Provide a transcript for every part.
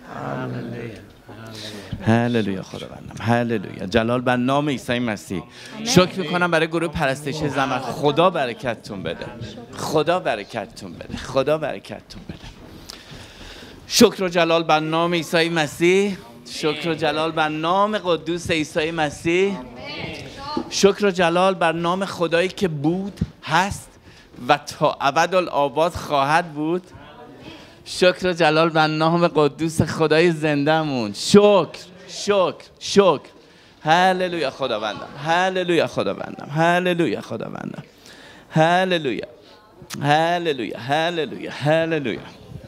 هللویا خداوندم، هللویا. جلال بر نام عیسی مسیح. شکر میکنم برای گروه پرستش زمان. خدا برکتتون بده، خدا برکتتون بده، خدا برکتتون بده. شکر و جلال بر نام عیسی مسیح. شکر و جلال بر نام قدوس عیسی مسیح. شکر و جلال بر نام خدایی که بود، هست و تا ابدالآباد خواهد بود. شکر و جلال بر نام قدوس خدای زنده‌مون. شکر شکر شکر. هللویا خداوندم، هللویا خداوندم، هللویا خداوندم، هللویا هللویا هللویا هللویا.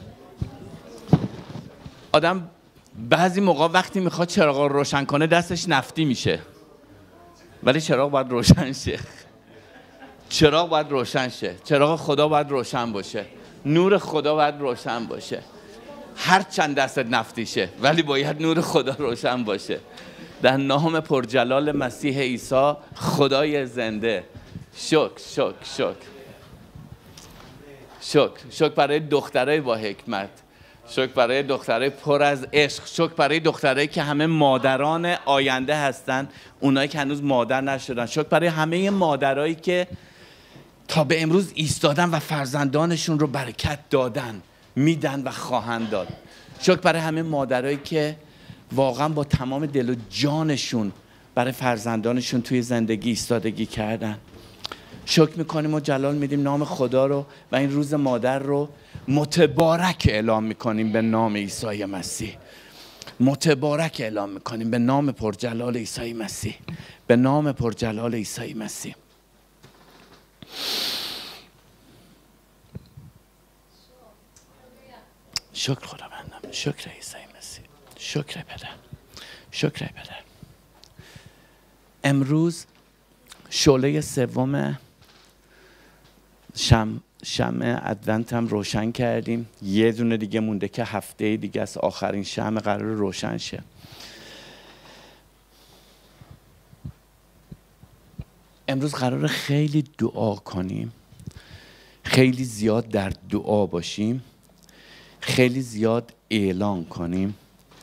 آدم بعضی موقع وقتی میخواد چراغ رو روشن کنه دستش نفتی میشه، ولی چراغ باید روشن شه. چراغ باید روشن شه. چراغ خدا باید روشن باشه. نور خدا باید روشن باشه. هر چند دستت نفتی شه ولی باید نور خدا روشن باشه. در نام پرجلال مسیح عیسی خدای زنده. شکر شکر شکر شکر. شکر برای دخترای با حکمت. شکر برای دخترای پر از عشق. شکر برای دخترایی که همه مادران آینده هستن، اونایی که هنوز مادر نشدن. شکر برای همه مادرایی که تا به امروز ایستادن و فرزندانشون رو برکت دادن، میدن و خواهند داد. شکر برای همه مادرایی که واقعا با تمام دل و جانشون برای فرزندانشون توی زندگی ایستادگی کردن. شکر میکنیم و جلال میدیم نام خدا رو و این روز مادر رو متبارک اعلام میکنیم به نام عیسی مسیح. متبارک اعلام میکنیم به نام پرجلال عیسی مسیح، به نام پرجلال عیسی مسیح. شکر خداوندم، شکر عیسی مسیح، شکر پدر، شکر پدر. امروز شعله سوم شمع ادونت هم روشن کردیم. یه دونه دیگه مونده که هفته دیگه از آخرین شمع قرار روشن شه. امروز قرار خیلی دعا کنیم، خیلی زیاد در دعا باشیم، خیلی زیاد اعلان کنیم،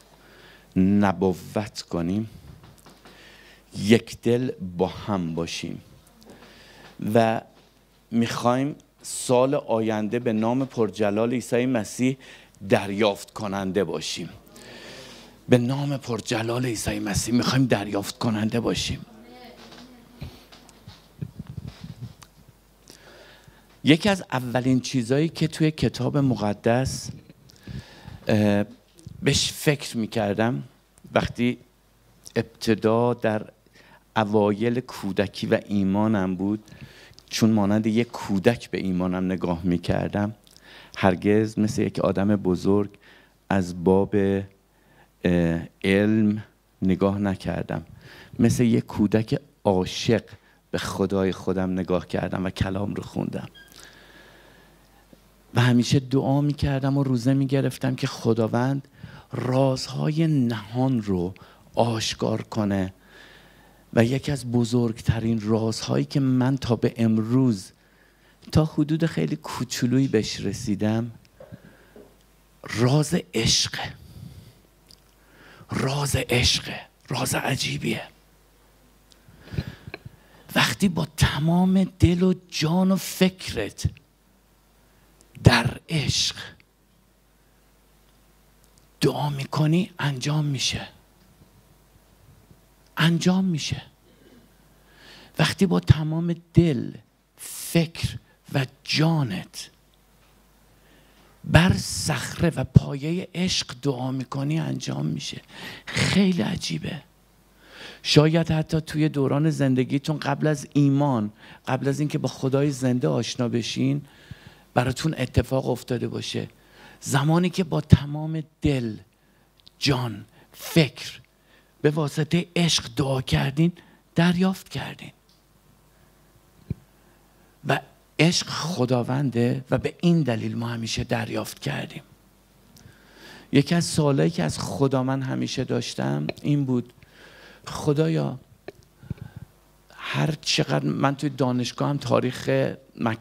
نبوت کنیم، یک دل با هم باشیم و میخوایم سال آینده به نام پرجلال عیسی مسیح دریافت کننده باشیم. به نام پرجلال عیسی مسیح میخوایم دریافت کننده باشیم. یکی از اولین چیزایی که توی کتاب مقدس بهش فکر میکردم وقتی ابتدا در اوایل کودکی و ایمانم بود، چون مانند یک کودک به ایمانم نگاه میکردم، هرگز مثل یک آدم بزرگ از باب علم نگاه نکردم. مثل یک کودک عاشق به خدای خودم نگاه کردم و کلام رو خوندم و همیشه دعا میکردم و روزه میگرفتم که خداوند رازهای نهان رو آشکار کنه. و یکی از بزرگترین رازهایی که من تا به امروز تا حدود خیلی کوچولویی بهش رسیدم، راز عشق. راز عشق، راز عجیبیه. وقتی با تمام دل و جان و فکرت در عشق دعا میکنی، انجام میشه. انجام میشه. وقتی با تمام دل، فکر و جانت بر صخره و پایه عشق دعا میکنی، انجام میشه. خیلی عجیبه. شاید حتی توی دوران زندگیتون قبل از ایمان، قبل از اینکه با خدای زنده آشنا بشین، براتون اتفاق افتاده باشه. زمانی که با تمام دل، جان، فکر به واسطه عشق دعا کردین، دریافت کردین. و عشق خداونده و به این دلیل ما همیشه دریافت کردیم. یکی از سوالایی که از خدا من همیشه داشتم این بود: خدایا هر چقدر من توی دانشگاه هم تاریخ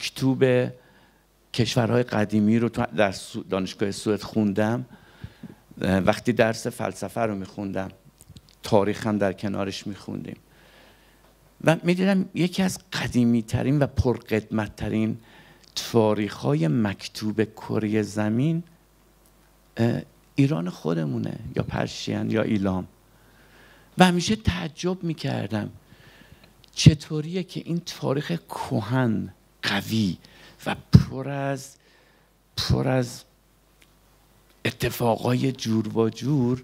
مکتوب کشورهای قدیمی رو در دانشگاه سوئد خوندم وقتی درس فلسفه رو میخوندم، تاریخ هم در کنارش میخوندیم و میدیدم یکی از قدیمی ترین و پرقدمت ترین تاریخ های مکتوب کره زمین ایران خودمونه، یا پرشین یا ایلام. و همیشه تعجب میکردم چطوریه که این تاریخ کهن، قوی و پر از اتفاقای جور و جور،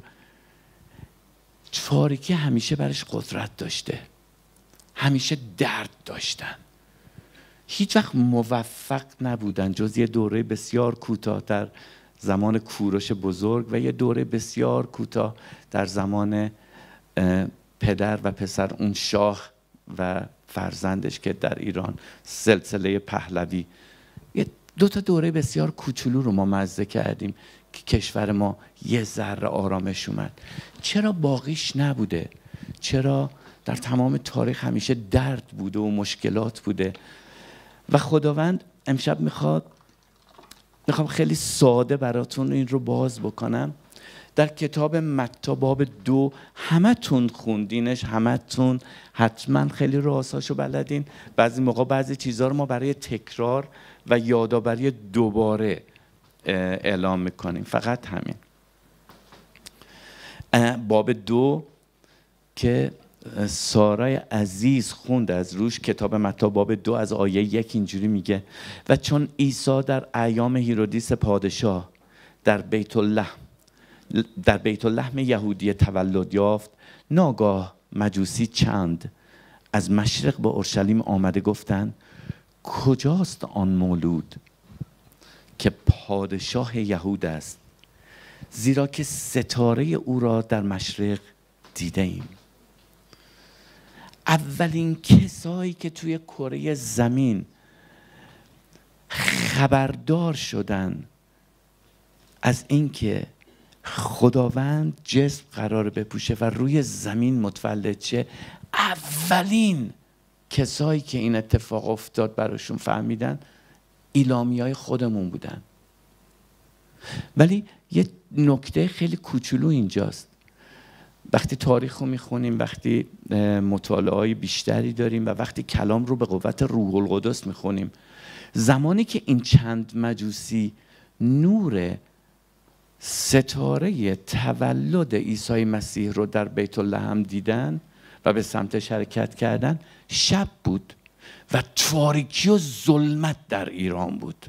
تاریکی همیشه برش قدرت داشته، همیشه درد داشتن، هیچ وقت موفق نبودن جز یه دوره بسیار کوتاه در زمان کوروش بزرگ و یه دوره بسیار کوتاه در زمان پدر و پسر اون شاه و فرزندش که در ایران سلسله پهلوی، یه دو تا دوره بسیار کوچولو رو ما مزه کردیم که کشور ما یه ذره آرامش اومد. چرا باقیش نبوده؟ چرا در تمام تاریخ همیشه درد بوده و مشکلات بوده؟ و خداوند امشب میخوام خیلی ساده براتون این رو باز بکنم. در کتاب متی باب 2 همتون خوندینش، همتون حتما خیلی راساشو بلدین. بعضی موقع بعضی چیزها رو ما برای تکرار و یادآوری دوباره اعلام میکنیم، فقط همین. باب 2 که سارای عزیز خوند از روش، کتاب متی باب 2 از آیه 1 اینجوری میگه: و چون عیسی در ایام هیرودیس پادشاه در بیت لحم یهودی تولد یافت، ناگاه مجوسی چند از مشرق به اورشلیم آمده گفتند کجاست آن مولود که پادشاه یهود است؟ زیرا که ستاره او را در مشرق دیده ایم. اولین کسایی که توی کره زمین خبردار شدن از اینکه خداوند جسم قرار بپوشه و روی زمین متولد شه، اولین کسایی که این اتفاق افتاد براشون فهمیدن ایلامیای خودمون بودن. ولی یه نکته خیلی کوچولو اینجاست. وقتی تاریخ رو میخونیم، وقتی مطالعه بیشتری داریم و وقتی کلام رو به قوت روح القدس میخونیم، زمانی که این چند مجوسی نور ستاره تولد عیسی مسیح رو در بیت لحم دیدن و به سمتش حرکت کردن، شب بود و تاریکی و ظلمت در ایران بود.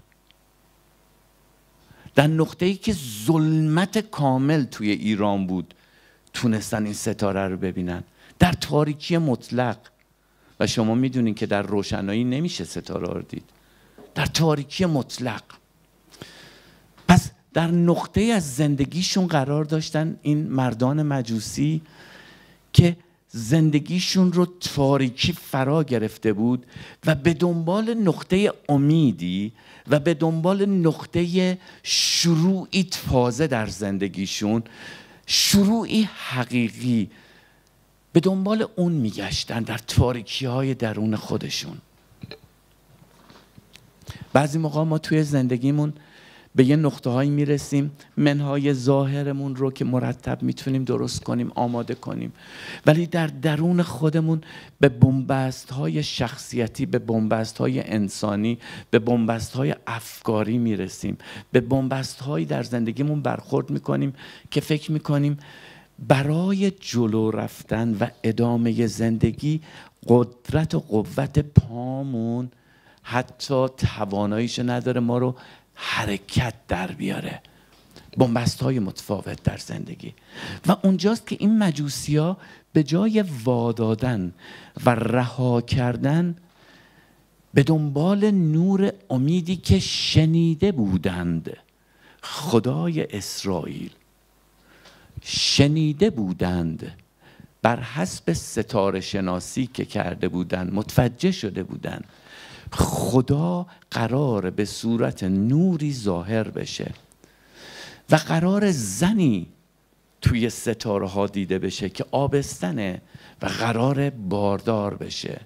در نقطه‌ای که ظلمت کامل توی ایران بود تونستن این ستاره رو ببینن، در تاریکی مطلق. و شما میدونین که در روشنایی نمیشه ستاره رو دید، در تاریکی مطلق. پس در نقطه از زندگیشون قرار داشتن این مردان مجوسی که زندگیشون رو تاریکی فرا گرفته بود و به دنبال نقطه امیدی و به دنبال نقطه شروعی تازه در زندگیشون، شروعی حقیقی، به دنبال اون میگشتن در تاریکی های درون خودشون. بعضی موقع ما توی زندگیمون به یه نقطه هایی میرسیم، منهای ظاهرمون رو که مرتب میتونیم درست کنیم، آماده کنیم، ولی در درون خودمون به بنبست های شخصیتی، به بنبست های انسانی، به بنبست های افکاری میرسیم، به بنبست هایی در زندگیمون برخورد میکنیم که فکر میکنیم برای جلو رفتن و ادامه زندگی قدرت و قوت پامون حتی تواناییش نداره ما رو حرکت در بیاره. بنبست‌های متفاوت در زندگی. و اونجاست که این مجوسی‌ها به جای وادادن و رها کردن به دنبال نور امیدی که شنیده بودند، خدای اسرائیل شنیده بودند، بر حسب ستاره شناسی که کرده بودند متوجه شده بودند خدا قرار به صورت نوری ظاهر بشه و قرار زنی توی ستاره ها دیده بشه که آبستنه و قرار باردار بشه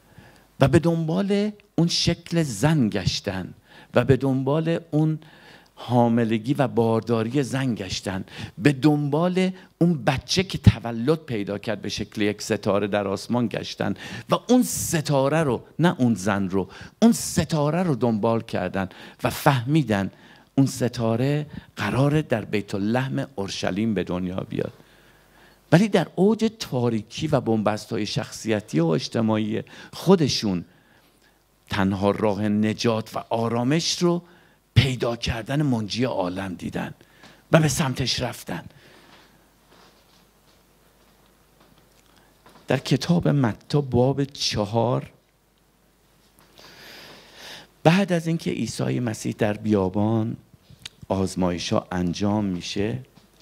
و به دنبال اون شکل زن گشتن و به دنبال اون حاملگی و بارداری زن گشتن، به دنبال اون بچه که تولد پیدا کرد به شکل یک ستاره در آسمان گشتن و اون ستاره رو، نه اون زن رو، اون ستاره رو دنبال کردن و فهمیدن اون ستاره قراره در بیت لحم اورشلیم به دنیا بیاد. ولی در اوج تاریکی و بنبست‌های شخصیتی و اجتماعی خودشون تنها راه نجات و آرامش رو پیدا کردن منجی عالم دیدن و به سمتش رفتن. در کتاب متی باب 4 بعد از اینکه عیسی مسیح در بیابان آزمایش‌ها انجام میشه،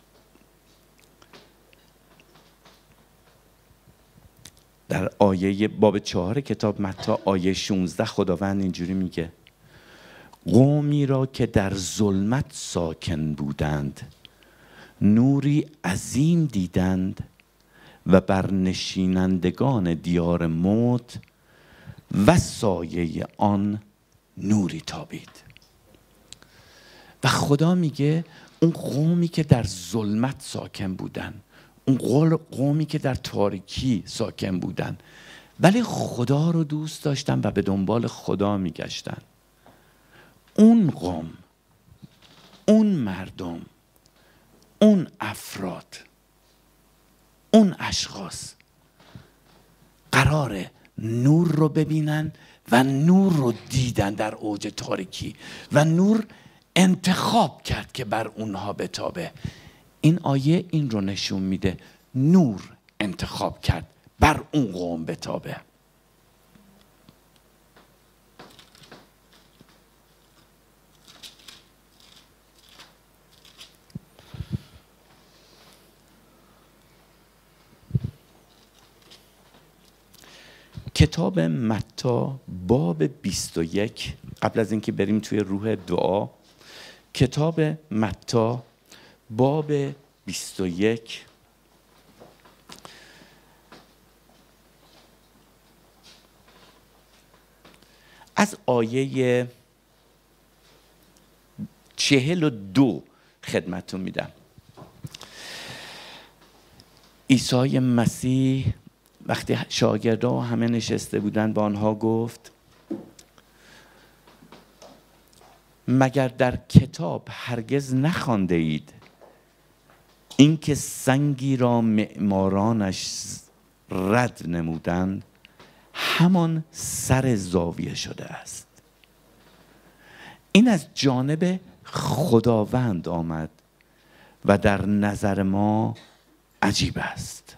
در آیه باب 4 کتاب متی آیه 16 خداوند اینجوری میگه: قومی را که در ظلمت ساکن بودند نوری عظیم دیدند و بر نشینندگان دیار موت و سایه آن نوری تابید. و خدا میگه اون قومی که در ظلمت ساکن بودن، اون قومی که در تاریکی ساکن بودن ولی خدا رو دوست داشتن و به دنبال خدا میگشتن، اون قوم، اون مردم، اون افراد، اون اشخاص قراره نور رو ببینن و نور رو دیدن در اوج تاریکی و نور انتخاب کرد که بر اونها بتابه. این آیه این رو نشون میده، نور انتخاب کرد بر اون قوم بتابه. کتاب متی باب 21، قبل از اینکه بریم توی روح دعا، کتاب متی باب 21 از آیه 42 خدمتتون میدم. عیسی مسیح وقتی شاگردها همه نشسته بودن با آنها گفت: مگر در کتاب هرگز نخوانده اید اینکه سنگی را معمارانش رد نمودند همان سر زاویه شده است؟ این از جانب خداوند آمد و در نظر ما عجیب است.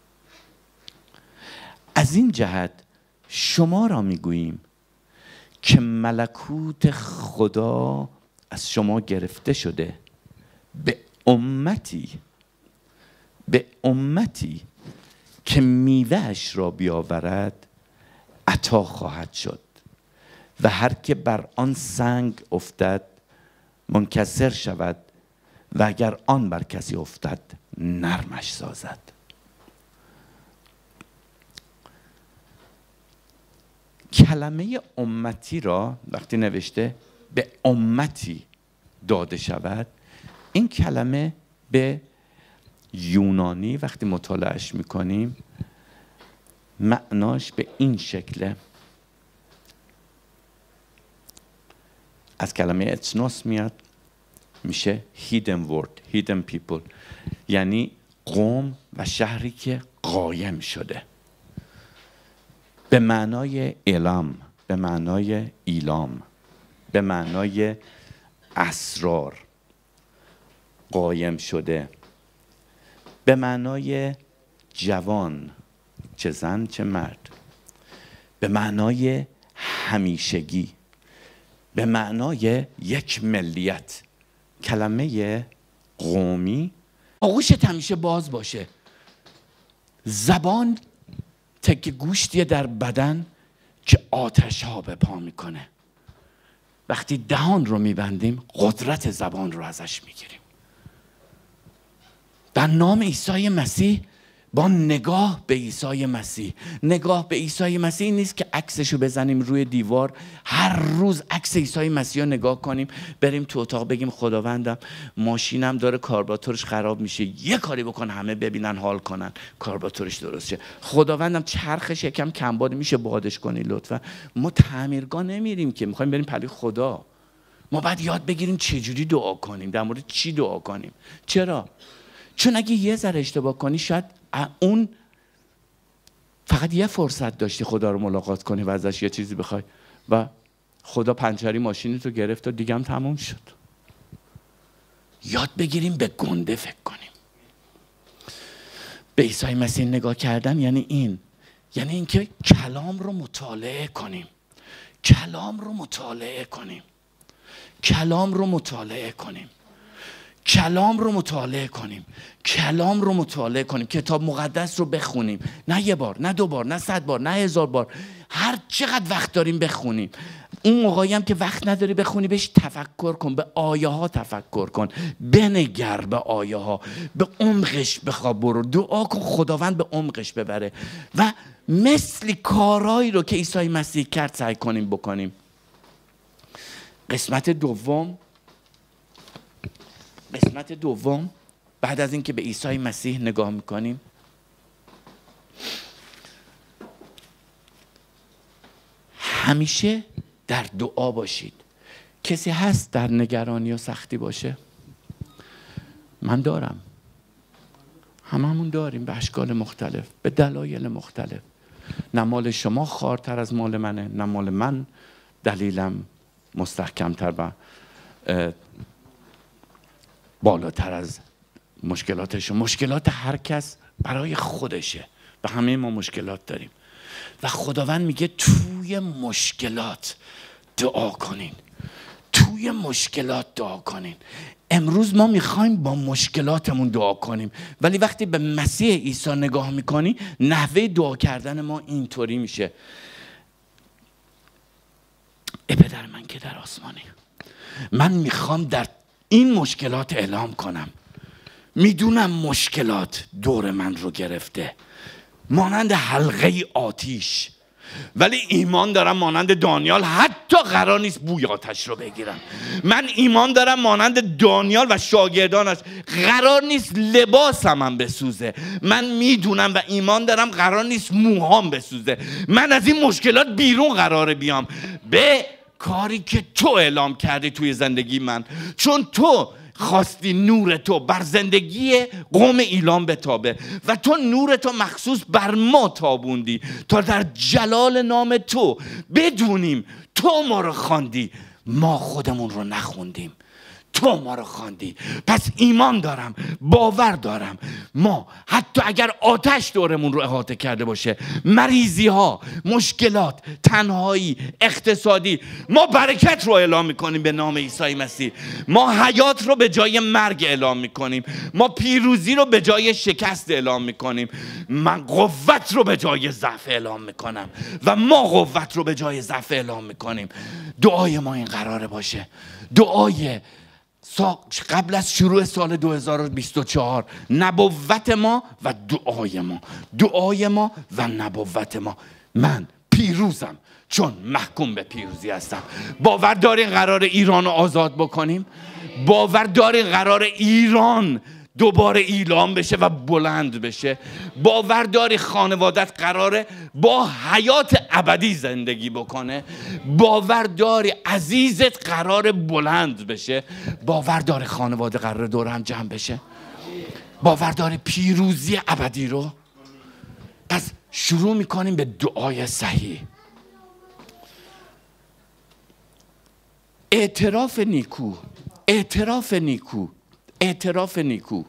از این جهت شما را میگوییم که ملکوت خدا از شما گرفته شده به امتی که میوه‌اش را بیاورد عطا خواهد شد و هر که بر آن سنگ افتد منکسر شود و اگر آن بر کسی افتد نرمش سازد. کلمه امتی را وقتی نوشته به امتی داده شود، این کلمه به یونانی وقتی مطالعهش میکنیم معناش به این شکله. از کلمه اتنوس میاد، میشه hidden word, hidden people، یعنی قوم و شهری که قایم شده، به معنای اعلام، به معنای ایلام، به معنای اسرار، قایم شده، به معنای جوان، چه زن چه مرد، به معنای همیشگی، به معنای یک ملیت. کلمه قومی آغوشت همیشه باز باشه. زبان تکه گوشتیه در بدن که آتش ها به پا میکنه. وقتی دهان رو میبندیم قدرت زبان رو ازش میگیریم. در نام عیسی مسیح با نگاه به عیسی مسیح. نگاه به عیسی مسیح نیست که عکسشو بزنیم روی دیوار، هر روز عکس عیسی مسیح رو نگاه کنیم، بریم تو اتاق بگیم خداوندم ماشینم داره کاربراتورش خراب میشه، یه کاری بکن همه ببینن حال کنن کاربراتورش درست شه. خداوندم چرخش یکم کمباد میشه بادش کنی لطفا. ما تعمیرگاه نمیریم که میخوایم بریم پلی خدا. ما باید یاد بگیریم چجوری دعا کنیم، در مورد چی دعا کنیم. چرا؟ چون اگه یه ذره اشتباه کنی شاید اون فقط یه فرصت داشتی خدا رو ملاقات کنی و ازش یه چیزی بخوای و خدا پنچری ماشینی تو گرفت و دیگه هم تموم شد. یاد بگیریم به گنده فکر کنیم. به عیسی مسیح نگاه کردن یعنی یعنی اینکه کلام رو مطالعه کنیم. کلام رو مطالعه کنیم. کلام رو مطالعه کنیم. کلام رو مطالعه کنیم. کلام رو مطالعه کنیم. کتاب مقدس رو بخونیم. نه یه بار، نه 2 بار، نه 100 بار، نه 1000 بار. هر چقدر وقت داریم بخونیم. اون موقعی هم که وقت نداری بخونی بهش تفکر کن، به آیه ها تفکر کن، بنگر به آیه ها، به عمقش بخواه برو، دعا کن خداوند به عمقش ببره و مثل کارهایی رو که عیسی مسیح کرد سعی کنیم بکنیم. قسمت دوم بعد از اینکه به عیسی مسیح نگاه میکنیم، همیشه در دعا باشید. کسی هست در نگرانی و سختی باشه؟ من دارم. هممون داریم به اشکال مختلف، به دلایل مختلف. نه مال شما خارتر از مال منه، نه مال من دلیلم مستحکمتر و بالاتر از مشکلاتش. مشکلات هر کس برای خودشه و همه ما مشکلات داریم و خداوند میگه توی مشکلات دعا کنین. توی مشکلات دعا کنین. امروز ما میخوایم با مشکلاتمون دعا کنیم، ولی وقتی به مسیح عیسی نگاه میکنی نحوه دعا کردن ما اینطوری میشه: ای پدر من که در آسمانی، من میخوام در این مشکلات اعلام کنم، میدونم مشکلات دور من رو گرفته مانند حلقه آتیش، ولی ایمان دارم مانند دانیال حتی قرار نیست بوی آتش رو بگیرم. من ایمان دارم مانند دانیال و شاگردانش قرار نیست لباسم هم بسوزه. من میدونم و ایمان دارم قرار نیست موهام بسوزه. من از این مشکلات بیرون قراره بیام به کاری که تو اعلام کردی توی زندگی من، چون تو خواستی نور تو بر زندگی قوم ایلام بتابه و تو نور تو مخصوص بر ما تابوندی تا در جلال نام تو بدونیم تو ما رو خواندی، ما خودمون رو نخوندیم، تو ما رو خواندی. پس ایمان دارم، باور دارم، ما حتی اگر آتش دورمون رو احاطه کرده باشه، مریضی ها، مشکلات، تنهایی، اقتصادی، ما برکت رو اعلام میکنیم به نام عیسی مسیح. ما حیات رو به جای مرگ اعلام میکنیم. ما پیروزی رو به جای شکست اعلام میکنیم. من قوت رو به جای ضعف اعلام میکنم و ما قوت رو به جای ضعف اعلام میکنیم. دعای ما این قراره باشه، دعای قبل از شروع سال 2024، نبوت ما و دعای ما، دعای ما و نبوت ما. من پیروزم چون محکوم به پیروزی هستم. باور دارین قرار ایران رو آزاد بکنیم؟ باور دارین قرار ایران دوباره اعلام بشه و بلند بشه؟ باور داری خانوادت قراره با حیات ابدی زندگی بکنه؟ باور داری عزیزت قراره بلند بشه؟ باور داری خانواده قراره دور هم جمع بشه؟ باور داری پیروزی ابدی رو؟ پس شروع میکنیم به دعای صحیح. اعتراف نیکو، اعتراف نیکو، اعتراف نیکو،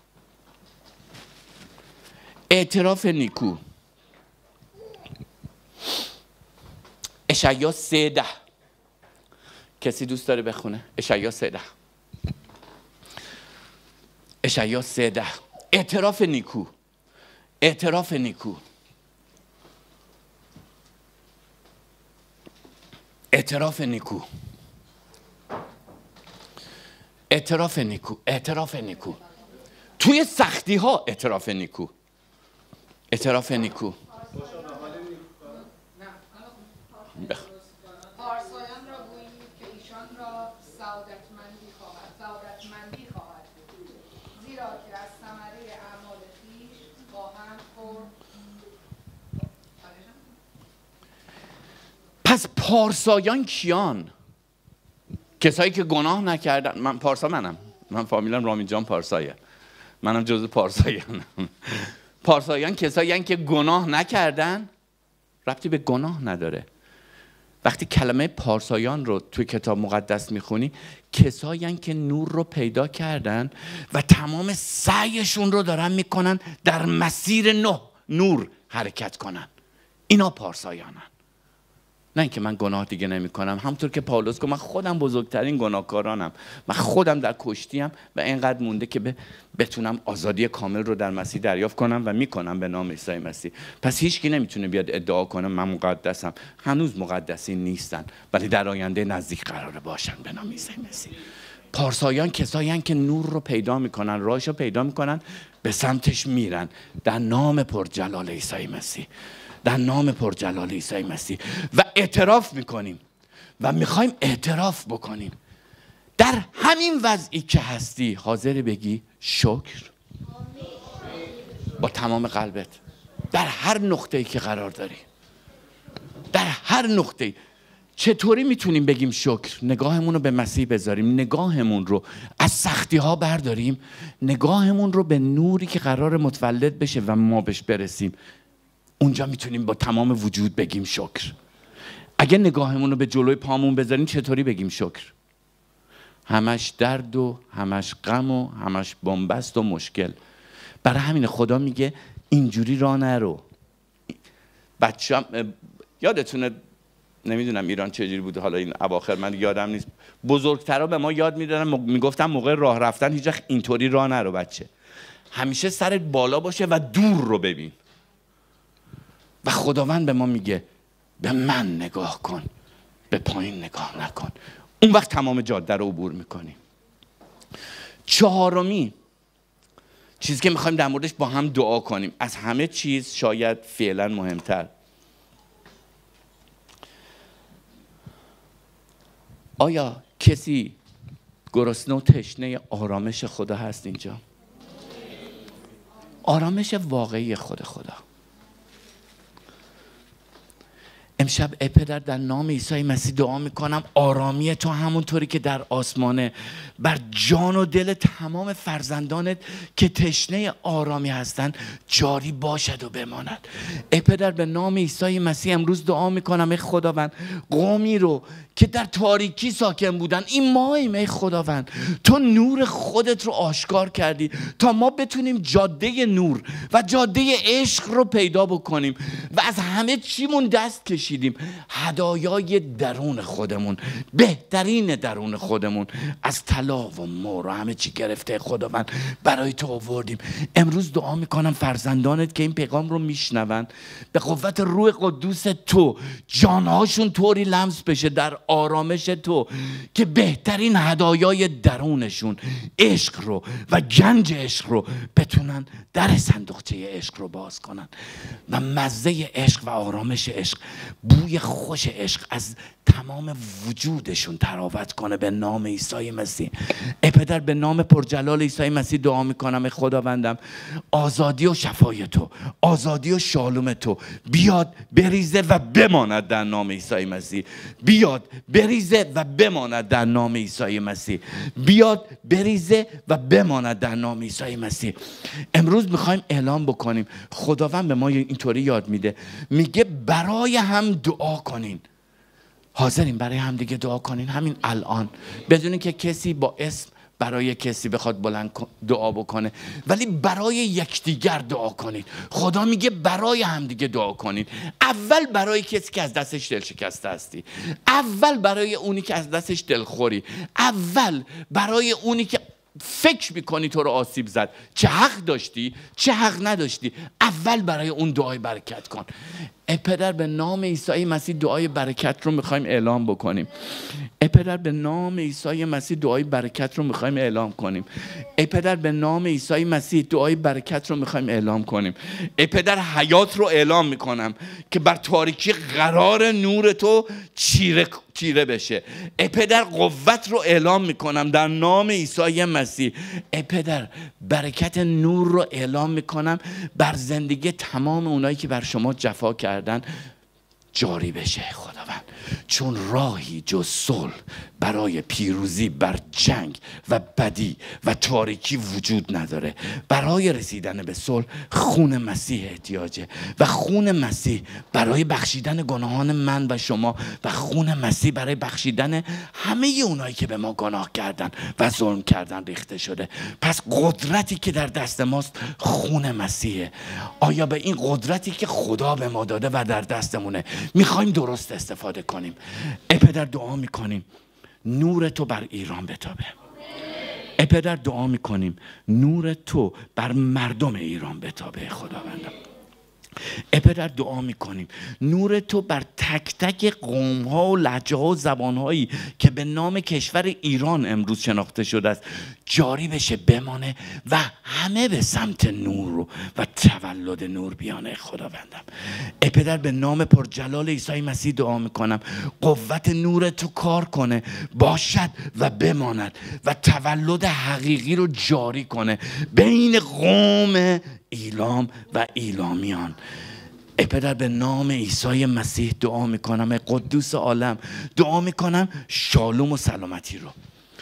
اعتراف نیکو. اشعیا 3:10. کسی دوست داره بخونه؟ اشعیا 3:10. اشعیا 3:10. اعتراف نیکو، اعتراف نیکو، اعتراف نیکو، اعتراف نیکو، اعتراف نیکو. توی سختی ها اعتراف نیکو. اعتراف نیکو. پارسایان را گویید که ایشان را سعادتمندی خواهد بود، زیرا که از ثمره اعمال خویش خواهند خورد. پس پارسایان کیان؟ کسایی که گناه نکردن. من پارسا، من فامیلم رامین جان پارسایه، منم جزو پارسایانم. پارسایان کسایی هستند که گناه نکردن. ربطی به گناه نداره. وقتی کلمه پارسایان رو توی کتاب مقدس میخونی، کسایی هستند که نور رو پیدا کردن و تمام سعیشون رو دارن میکنن در مسیر نور حرکت کنن. اینا پارسایانن. نه اینکه من گناه دیگه نمی کنم. همونطور که پاولوس گفت من خودم بزرگترین گناهکارانم، من خودم در کشتیم و اینقدر مونده که بتونم آزادی کامل رو در مسیح دریافت کنم و میکنم به نام عیسی مسیح. پس هیچکی نمیتونه بیاد ادعا کنه من مقدسم. هنوز مقدسین نیستن، ولی در آینده نزدیک قراره باشن به نام عیسی مسیح. پارسایان کسایی هستند که نور رو پیدا میکنن، راهش رو پیدا میکنن، به سمتش میرن در نام پرجلال عیسی مسیح. در نام پرجلال عیسی مسیح. و اعتراف میکنیم و میخوایم اعتراف بکنیم در همین وضعی که هستی حاضر بگی شکر با تمام قلبت، در هر نقطه‌ای که قرار داری، در هر نقطه‌ای. چطوری میتونیم بگیم شکر؟ نگاهمون رو به مسیح بذاریم، نگاهمون رو از سختی ها برداریم، نگاهمون رو به نوری که قرار متولد بشه و ما بهش برسیم. اونجا میتونیم با تمام وجود بگیم شکر. اگه نگاهمون رو به جلوی پامون بذاریم چطوری بگیم شکر؟ همش درد و همش غم و همش بنبست و مشکل. برای همین خدا میگه اینجوری راه نرو. بچه‌م یادتونه، نمیدونم ایران چجوری بود حالا این اواخر، من یادم نیست، بزرگترها به ما یاد میدادن، میگفتن موقع راه رفتن هیچ وقت اینطوری راه نرو بچه، همیشه سرت بالا باشه و دور رو ببین. و خداوند به ما میگه به من نگاه کن، به پایین نگاه نکن. اون وقت تمام جاده رو عبور میکنیم. چهارمی چیزی که میخوایم در موردش با هم دعا کنیم، از همه چیز شاید فعلا مهمتر، آیا کسی گرسنه و تشنه آرامش خدا هست اینجا؟ آرامش واقعی خدا. امشب ای پدر در نام عیسی مسیح دعا میکنم آرامی تو همونطوری که در آسمانه بر جان و دل تمام فرزندانت که تشنه آرامی هستند جاری باشد و بماند. ای پدر به نام عیسی مسیح امروز دعا میکنم ای خداوند، قومی رو که در تاریکی ساکن بودن، این ماییم ای خداوند، تو نور خودت رو آشکار کردی تا ما بتونیم جاده نور و جاده عشق رو پیدا بکنیم و از همه چیمون دست کشیدیم. هدایای درون خودمون، بهترین درون خودمون از طلا و مر و همه چی گرفته خداوند برای تو آوردیم. امروز دعا میکنم فرزندانت که این پیغام رو میشنون به قوت روح قدوس تو جانهاشون طوری لمس بشه در آرامش تو که بهترین هدایای درونشون عشق رو و گنج عشق رو بتونن در صندوقچه عشق رو باز کنن و مزه عشق و آرامش عشق، بوی خوش عشق از تمام وجودشون تراوت کنه به نام عیسی مسیح. ای پدر به نام پرجلال عیسی مسیح دعا میکنم ای خداوندم، آزادی و شفای تو، آزادی و شالوم تو بیاد بریزه و بماند در نام عیسی مسیح. بیاد بریزه و بماند در نام عیسی مسیح. بیاد بریزه و بماند در نام عیسی مسیح. امروز میخوایم اعلام بکنیم، خداوند به ما اینطوری یاد میده، میگه برای هم دعا کنین. حاضرین برای هم دیگه دعا کنین همین الان، بدون که کسی با اسم برای کسی بخواد بلند دعا بکنه، ولی برای یکدیگر دعا کنین. خدا میگه برای هم دیگه دعا کنین. اول برای کسی که از دستش دل شکسته هستی، اول برای اونی که از دستش دلخوری، اول برای اونی که فکر میکنی تو رو آسیب زد، چه حق داشتی چه حق نداشتی، اول برای اون دعای برکت کن. ای پدر به نام عیسی مسیح دعای برکت رو میخوایم اعلام بکنیم. ای پدر به نام عیسی مسیح دعای برکت رو میخوایم اعلام کنیم. ای پدر به نام عیسی مسیح دعای برکت رو میخوایم اعلام کنیم. ای پدر حیات رو اعلام میکنم که بر تاریکی قرار نور تو چیره بشه. ای پدر قوت رو اعلام میکنم در نام عیسی مسیح. ای پدر برکت نور رو اعلام میکنم بر زندگی تمام اونایی که بر شما جفا کردن جاری بشه خداوند، چون راهی جز صلح برای پیروزی بر جنگ و بدی و تاریکی وجود نداره. برای رسیدن به صلح خون مسیح احتیاجه و خون مسیح برای بخشیدن گناهان من و شما و خون مسیح برای بخشیدن همه اونایی که به ما گناه کردن و ظلم کردن ریخته شده. پس قدرتی که در دست ماست خون مسیحه. آیا به این قدرتی که خدا به ما داده و در دستمونه میخوایم درست استفاده کنیم؟ ای پدر دعا میکنیم نور تو بر ایران بتابه. ای پدر دعا میکنیم نور تو بر مردم ایران بتابه خداوندم. ای پدر دعا میکنیم نور تو بر تک تک قوم ها و لهجه ها و زبان هایی که به نام کشور ایران امروز شناخته شده است جاری بشه، بمانه و همه به سمت نور و تولد نور بیانه خداوندم. ای پدر به نام پرجلال عیسی مسیح دعا میکنم قوت نور تو کار کنه، باشد و بماند و تولد حقیقی رو جاری کنه بین قوم ایلام و ایلامیان. ای پدر به نام عیسی مسیح دعا میکنم، ای قدوس عالم دعا میکنم شالوم و سلامتی رو.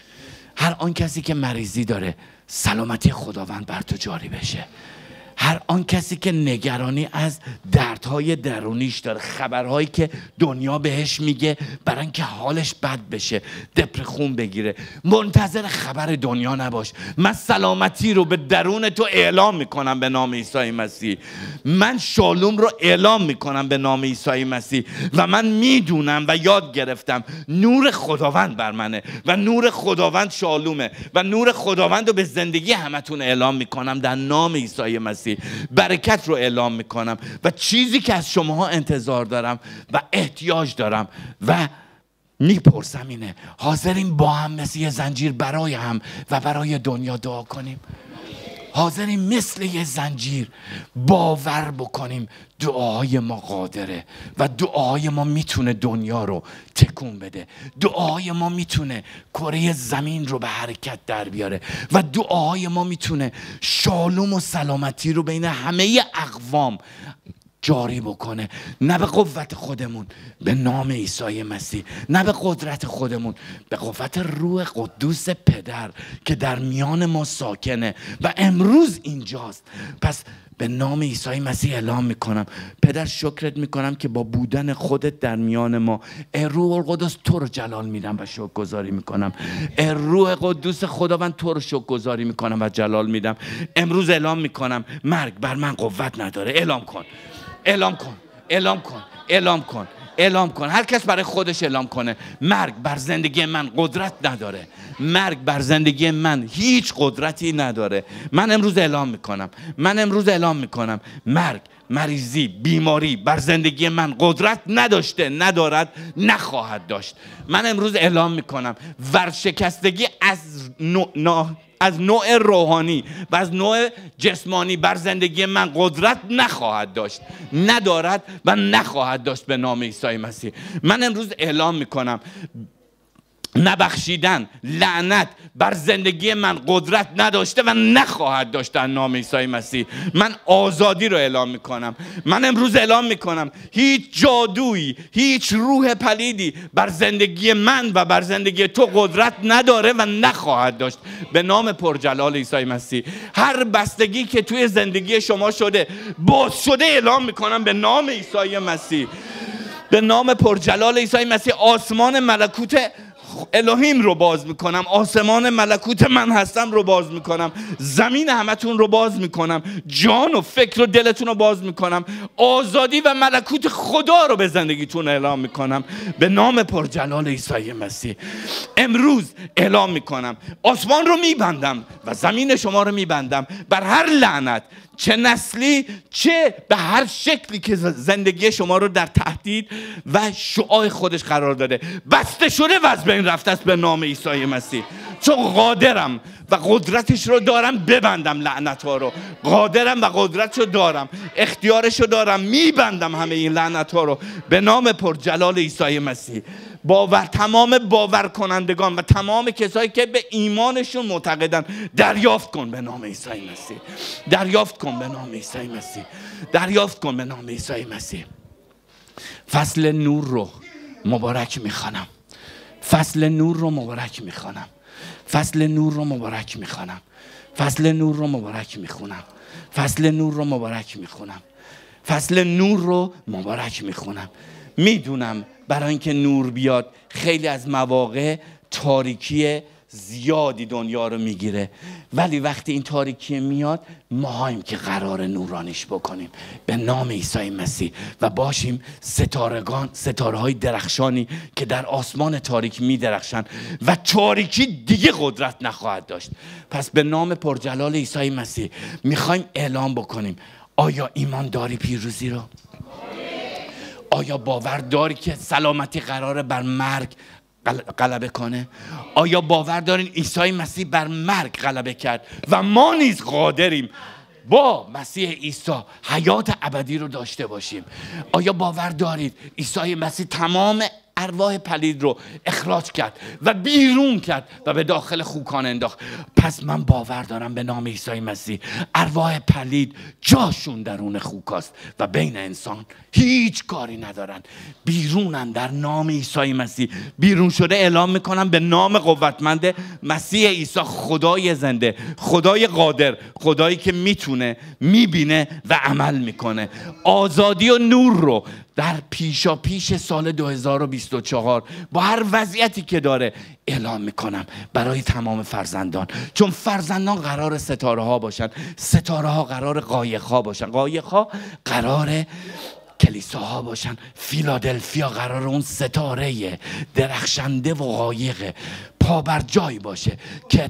هر آن کسی که مریضی داره سلامتی خداوند بر تو جاری بشه. هر آن کسی که نگرانی از دردهای درونیش داره، خبرهایی که دنیا بهش میگه برای اینکه حالش بد بشه دپرخون بگیره، منتظر خبر دنیا نباش. من سلامتی رو به درون تو اعلام میکنم به نام عیسی مسیح. من شالوم رو اعلام میکنم به نام عیسی مسیح و من میدونم و یاد گرفتم نور خداوند بر منه و نور خداوند شالومه و نور خداوند رو به زندگی همتون اعلام میکنم در نام عیسی مسیح. برکت رو اعلام میکنم و چیزی که از شماها انتظار دارم و احتیاج دارم و میپرسم اینه، حاضرین با هم مثل یه زنجیر برای هم و برای دنیا دعا کنیم؟ حاضرین مثل یه زنجیر باور بکنیم دعای ما قادره و دعای ما میتونه دنیا رو تکون بده، دعای ما میتونه کره زمین رو به حرکت در بیاره و دعای ما میتونه شالوم و سلامتی رو بین همه اقوام جاری بکنه. نه به قوت خودمون به نام عیسی مسیح، نه به قدرت خودمون، به قوت روح قدوس پدر که در میان ما ساکنه و امروز اینجاست. پس به نام عیسی مسیح اعلام میکنم پدر شکرت میکنم که با بودن خودت در میان ما، ای روح القدس تو رو جلال میدم و شکرگزاری میکنم. ای روح قدوس خداوند تو رو شکرگزاری میکنم و جلال میدم. امروز اعلام میکنم مرگ بر من قوت نداره. اعلام کن، اعلام کن، اعلام کن، اعلام کن، اعلام کن. هر کس برای خودش اعلام کنه مرگ بر زندگی من قدرت نداره. مرگ بر زندگی من هیچ قدرتی نداره. من امروز اعلام میکنم، من امروز اعلام میکنم مرگ، مریضی، بیماری بر زندگی من قدرت نداشته، ندارد، نخواهد داشت. من امروز اعلام میکنم ورشکستگی از نوع روحانی و از نوع جسمانی بر زندگی من قدرت نخواهد داشت، ندارد و نخواهد داشت به نام عیسی مسیح. من امروز اعلام میکنم نبخشیدن، لعنت بر زندگی من قدرت نداشته و نخواهد داشت در نام عیسی مسیح. من آزادی رو اعلام میکنم. من امروز اعلام میکنم هیچ جادویی، هیچ روح پلیدی بر زندگی من و بر زندگی تو قدرت نداره و نخواهد داشت به نام پرجلال عیسی مسیح. هر بستگی که توی زندگی شما شده باز شده اعلام میکنم به نام عیسی مسیح. به نام پرجلال عیسی مسیح آسمان ملکوت الهیم رو باز میکنم، آسمان ملکوت من هستم رو باز میکنم، زمین همتون رو باز میکنم، جان و فکر و دلتون رو باز میکنم، آزادی و ملکوت خدا رو به زندگیتون اعلام میکنم به نام پرجلال عیسی مسیح. امروز اعلام میکنم آسمان رو میبندم و زمین شما رو میبندم بر هر لعنت، چه نسلی چه به هر شکلی که زندگی شما رو در تهدید و شعاع خودش قرار داده. بسته شده و از بین رفته است به نام عیسی مسیح. چون قادرم و قدرتش رو دارم ببندم لعنت ها رو، قادرم و قدرتش رو دارم، اختیارش رو دارم، میبندم همه این لعنت ها رو به نام پرجلال عیسی مسیح. تمام باور کنندگان و تمام کسایی که به ایمانشون معتقدن دریافت کن به نام عیسی مسیح، دریافت کن به نام عیسی مسیح، دریافت کن به نام عیسی مسیح. فصل نور رو مبارک میخوانم، فصل نور رو مبارک میخوانم، فصل نور رو مبارک میخوانم، فصل نور رو مبارک میخونم، فصل نور رو مبارک میخونم، فصل نور رو مبارک میخونم. میدونم برای اینکه نور بیاد خیلی از مواقع تاریکی زیادی دنیا رو میگیره، ولی وقتی این تاریکی میاد ماهاییم که قرار نورانیش بکنیم به نام عیسی مسیح و باشیم ستاره های درخشانی که در آسمان تاریک میدرخشن و تاریکی دیگه قدرت نخواهد داشت. پس به نام پرجلال عیسی مسیح میخوایم اعلام بکنیم. آیا ایمان داری پیروزی رو؟ آیا باور داری که سلامتی قراره بر مرگ غلبه کنه؟ آیا باور دارین عیسی مسیح بر مرگ غلبه کرد و ما نیز قادریم با مسیح عیسی حیات ابدی رو داشته باشیم؟ آیا باور دارید عیسی مسیح تمام ارواح پلید رو اخراج کرد و بیرون کرد و به داخل خوکان انداخت؟ پس من باور دارم به نام عیسی مسیح ارواح پلید جاشون درون خوکاست و بین انسان هیچ کاری ندارن، بیرونن. در نام عیسی مسیح بیرون شده اعلام میکنم به نام قوتمند مسیح عیسی، خدای زنده، خدای قادر، خدایی که میتونه، میبینه و عمل میکنه. آزادی و نور رو در پیشا پیش سال 2024 با هر وضعیتی که داره اعلام میکنم برای تمام فرزندان. چون فرزندان قرار ستاره ها باشن، ستاره ها قرار قایق ها باشن، قایق ها قرار کلیساها باشن، فیلادلفیا قرار اون ستاره درخشنده و قایق پا بر جای باشه که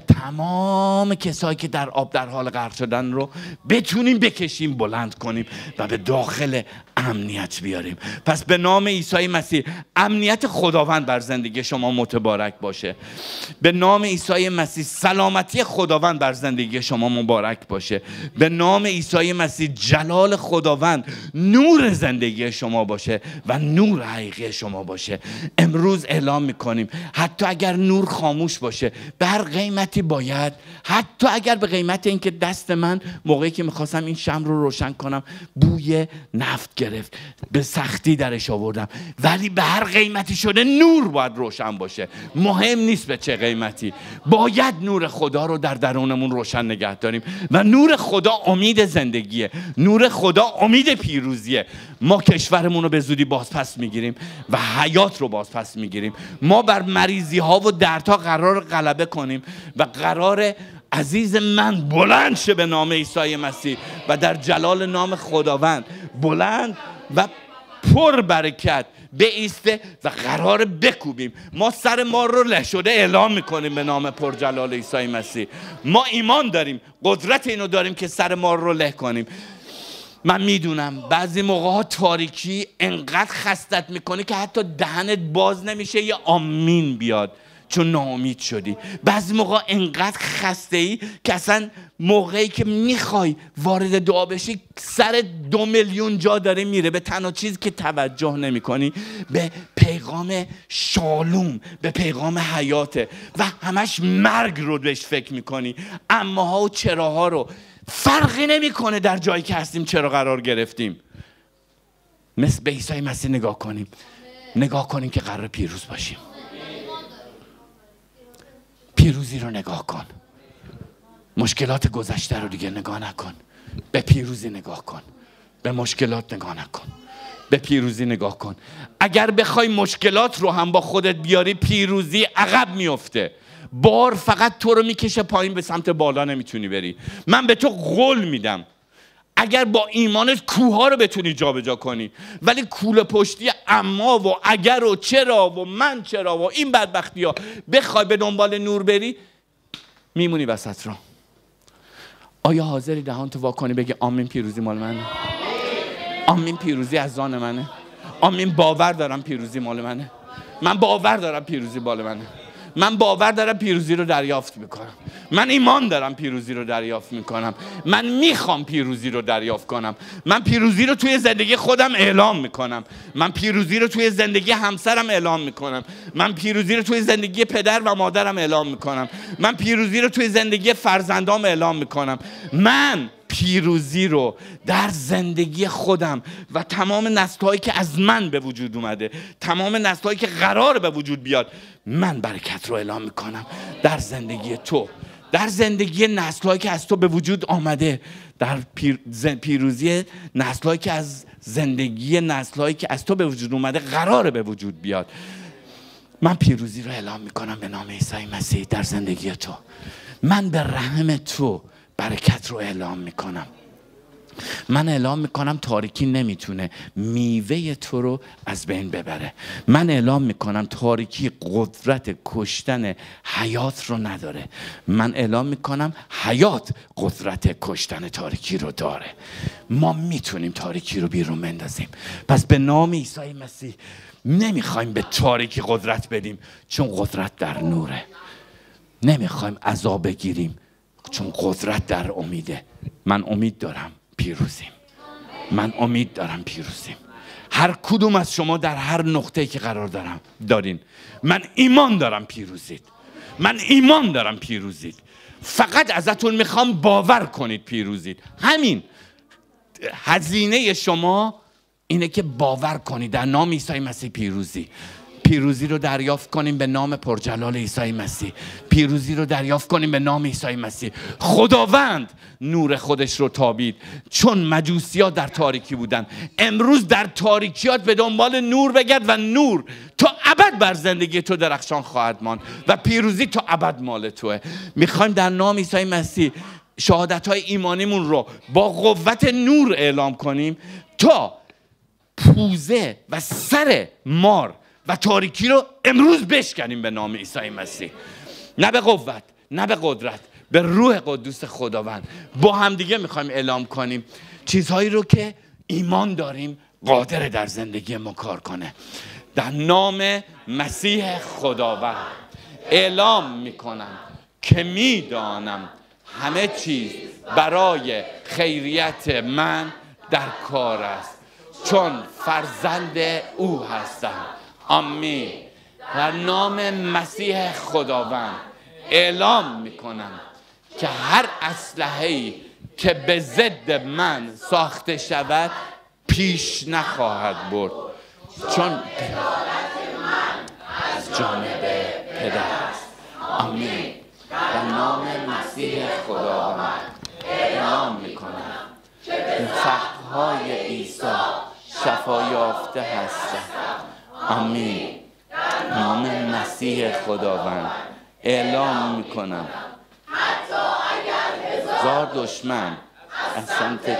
تمام کسایی که در آب در حال غرق شدن رو بتونیم بکشیم، بلند کنیم و به داخل امنیت بیاریم. پس به نام عیسی مسیح امنیت خداوند بر زندگی شما متبارک باشه. به نام عیسی مسیح سلامتی خداوند بر زندگی شما مبارک باشه. به نام عیسی مسیح جلال خداوند نور زندگی شما باشه و نور حقیقی شما باشه. امروز اعلام میکنیم حتی اگر نور خاموش باشه به هر قیمتی باید، حتی اگر به قیمت اینکه دست من موقعی که میخواستم این شمع رو روشن کنم بوی نفت گرفت، به سختی درش آوردم، ولی به هر قیمتی شده نور باید روشن باشه. مهم نیست به چه قیمتی، باید نور خدا رو در درونمون روشن نگه داریم و نور خدا امید زندگیه، نور خدا امید پیروزیه. ما کشورمون رو به زودی بازپس میگیریم و حیات رو بازپس میگیریم. ما بر مریضی ها و دردها قرار غلبه کنیم و قرار عزیز من بلند شه به نام عیسی مسیح و در جلال نام خداوند بلند و پر برکت بایسته و قرار بکوبیم. ما سر ما رو له شده اعلام میکنیم به نام پرجلال عیسی مسیح. ما ایمان داریم، قدرت اینو داریم که سر ما رو له کنیم. من میدونم بعضی موقع ها تاریکی انقدر خستت میکنه که حتی دهنت باز نمیشه یا آمین بیاد چون ناامید شدی. بعضی موقع انقدر خسته ای که اصلا موقعی که میخوای وارد دعا بشی سر 2 میلیون جا داره میره، به تنها چیزی که توجه نمی کنی به پیغام شالوم، به پیغام حیاته و همش مرگ رو بهش فکر میکنی. اما ها و چراها رو فرقی نمیکنه در جایی که هستیم چرا قرار گرفتیم. مثل به عیسی مسیح نگاه کنیم، نگاه کنیم که قرار پیروز باشیم. پیروزی رو نگاه کن، مشکلات گذشته رو دیگه نگاه نکن، به پیروزی نگاه کن، به مشکلات نگاه نکن. به پیروزی نگاه کن. اگر بخوای مشکلات رو هم با خودت بیاری، پیروزی عقب میفته. بار فقط تو رو میکشه پایین، به سمت بالا نمیتونی بری. من به تو قول میدم اگر با ایمانت کوه رو بتونی جابجا کنی، ولی کوله پشتی اما و اگر و چرا و من چرا و این بدبختی ها بخوای به دنبال نور بری، میمونی وسط را. آیا حاضری دهان تو وا کنی بگی آمین پیروزی مال منه؟ آمین پیروزی از آن منه. آمین باور دارم پیروزی مال منه. من باور دارم پیروزی مال منه. من باور دارم پیروزی رو دریافت میکنم. من ایمان دارم پیروزی رو دریافت میکنم. من میخوام پیروزی رو دریافت کنم. من پیروزی رو توی زندگی خودم اعلام میکنم. من پیروزی رو توی زندگی همسرم اعلام میکنم. من پیروزی رو توی زندگی پدر و مادرم اعلام میکنم. من پیروزی رو توی زندگی فرزندام اعلام میکنم. من پیروزی رو در زندگی خودم و تمام نسل‌هایی که از من به وجود اومده، تمام نسل‌هایی که قرار به وجود بیاد، من برکت رو اعلام میکنم در زندگی تو، در زندگی نسل‌هایی که از تو به وجود آمده، در پیروزی نسل‌هایی که از زندگی نسل‌هایی که از تو به وجود اومده قرار به وجود بیاد. من پیروزی رو اعلام میکنم به نام عیسی مسیح در زندگی تو. من به رحم تو برکت رو اعلام میکنم. من اعلام میکنم تاریکی نمیتونه میوه تو رو از بین ببره. من اعلام میکنم تاریکی قدرت کشتن حیات رو نداره. من اعلام میکنم حیات قدرت کشتن تاریکی رو داره. ما میتونیم تاریکی رو بیرون بندازیم. پس به نام عیسی مسیح نمیخوایم به تاریکی قدرت بدیم، چون قدرت در نوره. نمیخوایم عذاب بگیریم، چون قدرت در امیده. من امید دارم پیروزیم. من امید دارم پیروزیم. هر کدوم از شما در هر نقطه‌ای که قرار دارین، من ایمان دارم پیروزید. من ایمان دارم پیروزید. فقط ازتون میخوام باور کنید پیروزید. همین هزینه شما اینه که باور کنید در نام عیسی مسیح پیروزی رو دریافت کنیم به نام پرجلال عیسی مسیح. پیروزی رو دریافت کنیم به نام عیسی مسیح. خداوند نور خودش رو تابید، چون مجوسی‌ها در تاریکی بودن. امروز در تاریکیات به دنبال نور بگرد و نور تا ابد بر زندگی تو درخشان خواهد ماند و پیروزی تا ابد مال توه. میخوایم در نام عیسی مسیح شهادت‌های ایمانیمون رو با قوت نور اعلام کنیم تا پوزه و سر مار و تاریکی رو امروز بشکنیم به نام عیسی مسیح. نه به قوت، نه به قدرت، به روح قدوس خداوند. با هم دیگه میخوایم اعلام کنیم چیزهایی رو که ایمان داریم قادر در زندگی ما کار کنه. در نام مسیح خداوند اعلام میکنم که میدانم همه چیز برای خیریت من در کار است، چون فرزند او هستم. آمین. در نام مسیح خداوند اعلام میکنم که هر اسلحه‌ای که به ضد من ساخته شود پیش نخواهد برد، چون از جانب پدر است. آمین. در نام مسیح خداوند اعلام میکنم که زخم‌های عیسی شفا یافته هستند. آمین. نام مسیح خداوند اعلام میکنم حتی اگر هزار دشمن از سمت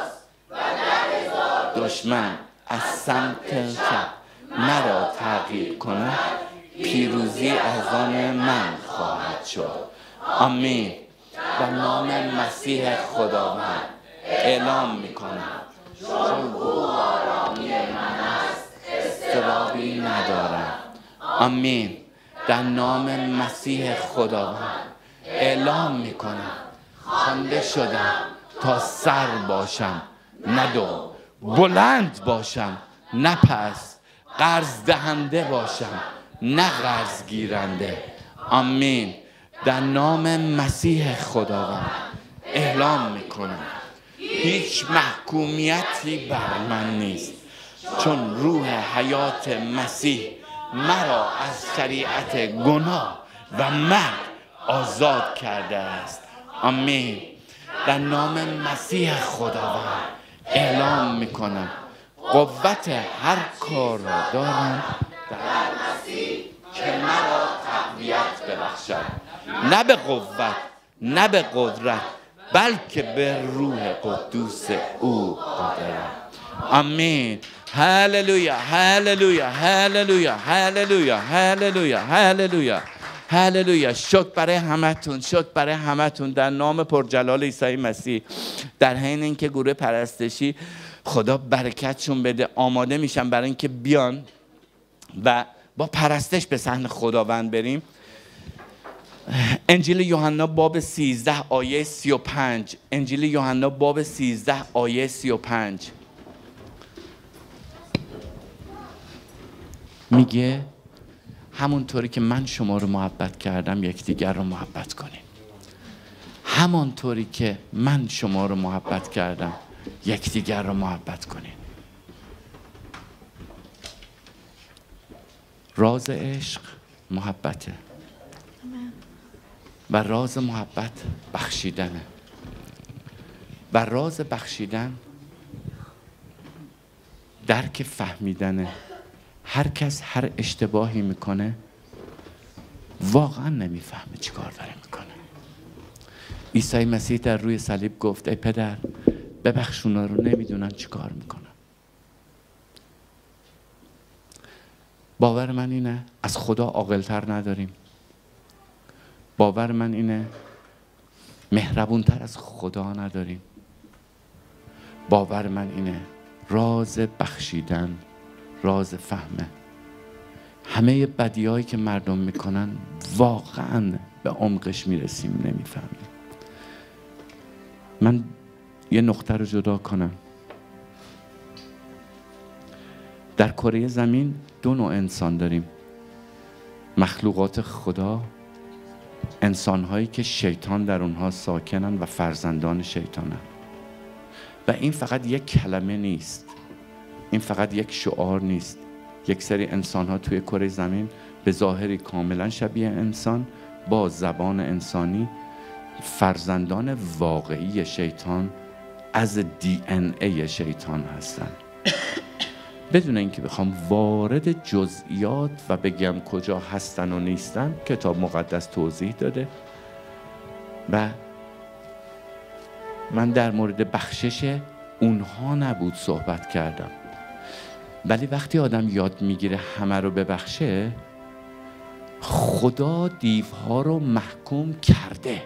چپ مرا تعقیب کند، پیروزی از آن من خواهد شد. آمین. در نام مسیح خداوند اعلام میکنم چون او آرامی من است، اضطرابی ندارم. آمین. در نام مسیح خداوند اعلام میکنم خوانده شدم تا سر باشم نه دو، بلند باشم نه پس، قرض دهنده باشم نه قرض گیرنده. آمین. در نام مسیح خداوند اعلام میکنم هیچ محکومیتی بر من نیست، چون روح حیات مسیح مرا از شریعت گناه و مرگ آزاد کرده است. آمین. در نام مسیح خداوند اعلام میکنم قوت هر کار را دارم در مسیح که مرا تقویت ببخشد. نه به قوت، نه به قدرت، بلکه به روح قدوس او قادرم. آمین. هللویا، هللویا، هللویا، هللویا، هللویا، هللویا، هللویا. شکر برای همتون، شکر برای همتون در نام پرجلال عیسی مسیح. در حین اینکه گروه پرستشی خدا برکتشون بده آماده میشن برای اینکه بیان و با پرستش به صحن خداوند بریم، انجیل یوحنا باب 13 آیه 35. انجیل یوحنا باب 13 آیه 35 میگه همونطوری که من شما رو محبت کردم یکدیگر رو محبت کنین. همونطوری که من شما رو محبت کردم یکدیگر رو محبت کنین. راز عشق محبته و راز محبت بخشیدنه و راز بخشیدن درک فهمیدنه. هر کس هر اشتباهی میکنه واقعا نمیفهمه چی کار داره میکنه. عیسی مسیح در روی صلیب گفت ای پدر ببخش اونا رو، نمیدونن چی کار میکنن. باور من اینه از خدا عاقل‌تر نداریم. باور من اینه مهربونتر از خدا نداریم. باور من اینه راز بخشیدن، راز فهمه. همه بدیهایی که مردم میکنن واقعا به عمقش میرسیم نمیفهمیم. من یه نقطه رو جدا کنم. در کره زمین دو نوع انسان داریم. مخلوقات خدا، انسانهایی که شیطان در اونها ساکنن و فرزندان شیطانن. و این فقط یک کلمه نیست، این فقط یک شعار نیست. یک سری انسانها توی کره زمین به ظاهری کاملا شبیه انسان، با زبان انسانی، فرزندان واقعی شیطان، از DNA شیطان هستن. بدون اینکه بخوام وارد جزئیات و بگم کجا هستن و نیستن، کتاب مقدس توضیح داده. و من در مورد بخشش اونها نبود صحبت کردم، ولی وقتی آدم یاد میگیره همه رو ببخشه، خدا دیوها رو محکوم کرده.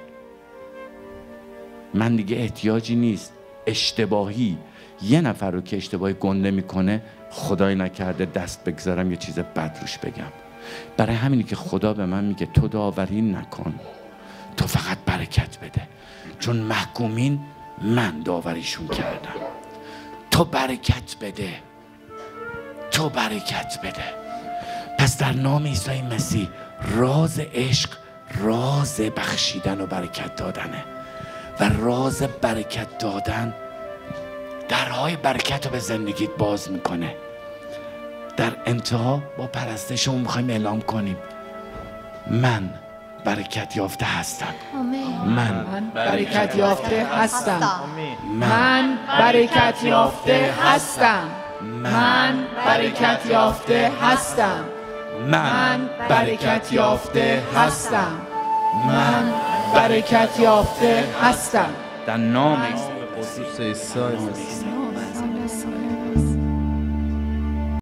من دیگه احتیاجی نیست اشتباهی یه نفر رو که اشتباهی گنده میکنه خدای نکرده دست بگذارم یه چیز بد روش بگم. برای همینی که خدا به من میگه تو داوری نکن، تو فقط برکت بده، چون محکومین من داوریشون کردم. تو برکت بده، تو برکت بده. پس در نام عیسی مسیح راز عشق، راز بخشیدن و برکت دادنه. و راز برکت دادن درهای برکت رو به زندگیت باز میکنه. در انتها با پرستشمون میخوایم اعلام کنیم من برکت یافته هستم. من برکت یافته هستم. من برکت یافته هستم. من برکت یافته هستم. من برکت یافته هستم. من برکت یافته هستم. در نام قدوس عیسی مسیح.